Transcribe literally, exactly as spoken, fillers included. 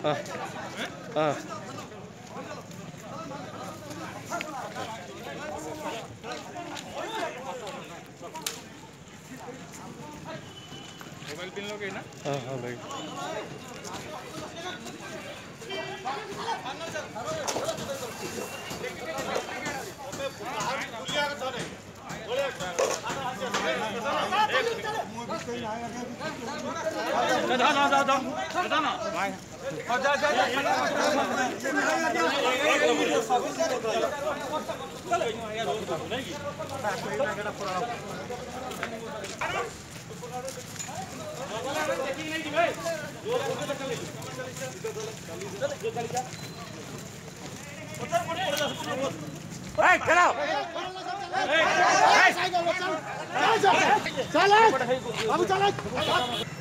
हाँ हाँ mobile pin लोगे ना? हाँ हाँ भाई जा जा जा जा जा ना और जा जा चलो चल चल चल